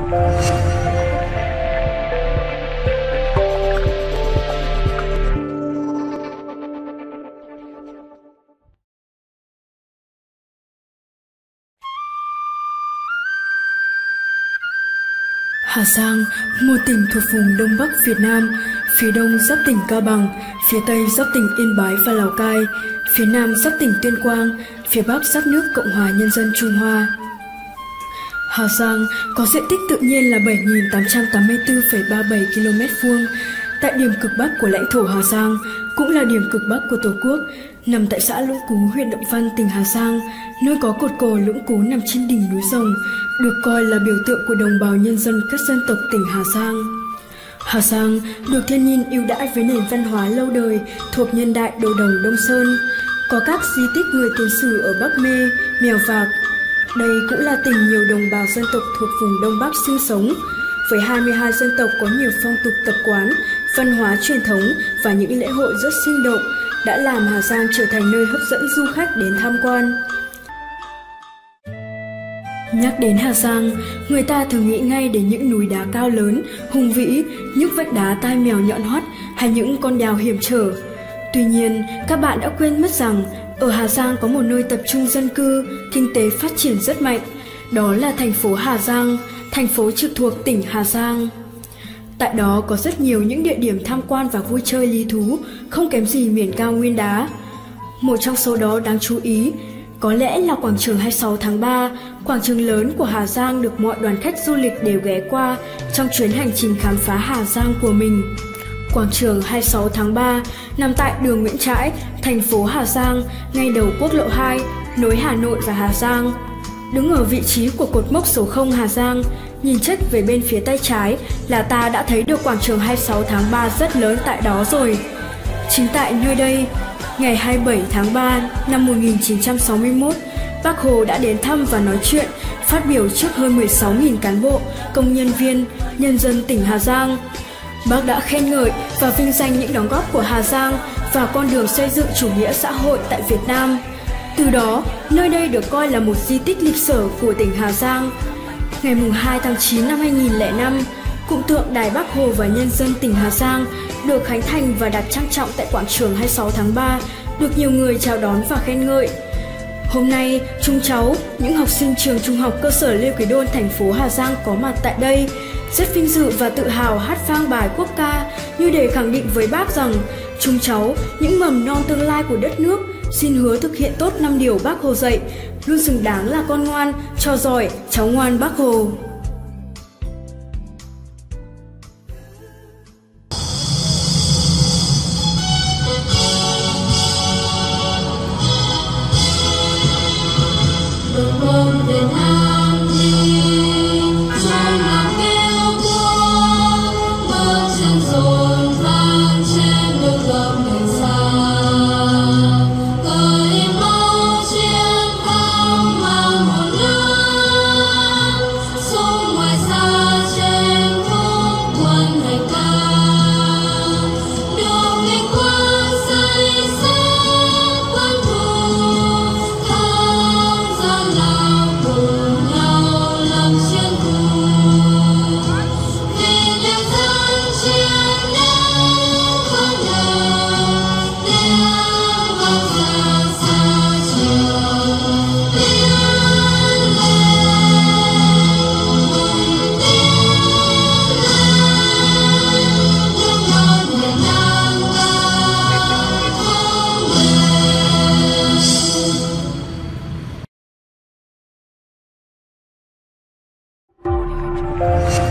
Hà Giang, một tỉnh thuộc vùng Đông Bắc Việt Nam, phía đông giáp tỉnh Cao Bằng, phía tây giáp tỉnh Yên Bái và Lào Cai, phía nam giáp tỉnh Tuyên Quang, phía bắc giáp nước Cộng hòa Nhân dân Trung Hoa. Hà Giang có diện tích tự nhiên là 7.884,37 km², tại điểm cực bắc của lãnh thổ Hà Giang, cũng là điểm cực bắc của Tổ quốc, nằm tại xã Lũng Cú, huyện Động Văn, tỉnh Hà Giang, nơi có cột cờ Lũng Cú nằm trên đỉnh núi Rồng, được coi là biểu tượng của đồng bào nhân dân các dân tộc tỉnh Hà Giang. Hà Giang được thiên nhiên ưu đãi với nền văn hóa lâu đời thuộc nhân đại Đồ Đồng Đông Sơn, có các di tích người tiền sử ở Bắc Mê, Mèo Vạc. Đây cũng là tỉnh nhiều đồng bào dân tộc thuộc vùng Đông Bắc sinh sống, với 22 dân tộc có nhiều phong tục tập quán, văn hóa truyền thống và những lễ hội rất sinh động, đã làm Hà Giang trở thành nơi hấp dẫn du khách đến tham quan. Nhắc đến Hà Giang, người ta thường nghĩ ngay đến những núi đá cao lớn, hùng vĩ, những vách đá tai mèo nhọn hoắt hay những con đèo hiểm trở. Tuy nhiên, các bạn đã quên mất rằng ở Hà Giang có một nơi tập trung dân cư, kinh tế phát triển rất mạnh, đó là thành phố Hà Giang, thành phố trực thuộc tỉnh Hà Giang. Tại đó có rất nhiều những địa điểm tham quan và vui chơi lý thú, không kém gì miền cao nguyên đá. Một trong số đó đáng chú ý, có lẽ là quảng trường 26 tháng 3, quảng trường lớn của Hà Giang được mọi đoàn khách du lịch đều ghé qua trong chuyến hành trình khám phá Hà Giang của mình. Quảng trường 26 tháng 3 nằm tại đường Nguyễn Trãi, thành phố Hà Giang, ngay đầu quốc lộ 2, nối Hà Nội và Hà Giang. Đứng ở vị trí của cột mốc số 0 Hà Giang, nhìn chết về bên phía tay trái là ta đã thấy được quảng trường 26 tháng 3 rất lớn tại đó rồi. Chính tại nơi đây, ngày 27 tháng 3 năm 1961, Bác Hồ đã đến thăm và nói chuyện, phát biểu trước hơn 16.000 cán bộ, công nhân viên, nhân dân tỉnh Hà Giang. Bác đã khen ngợi và vinh danh những đóng góp của Hà Giang và con đường xây dựng chủ nghĩa xã hội tại Việt Nam. Từ đó, nơi đây được coi là một di tích lịch sử của tỉnh Hà Giang. Ngày 2 tháng 9 năm 2005, cụm tượng Đài Bác Hồ và nhân dân tỉnh Hà Giang được khánh thành và đặt trang trọng tại quảng trường 26 tháng 3, được nhiều người chào đón và khen ngợi. Hôm nay, chúng cháu, những học sinh trường Trung học cơ sở Lê Quý Đôn, thành phố Hà Giang có mặt tại đây, rất vinh dự và tự hào hát vang bài quốc ca như để khẳng định với bác rằng chúng cháu, những mầm non tương lai của đất nước, xin hứa thực hiện tốt 5 điều Bác Hồ dạy, luôn xứng đáng là con ngoan, trò giỏi, cháu ngoan Bác Hồ. Thank you.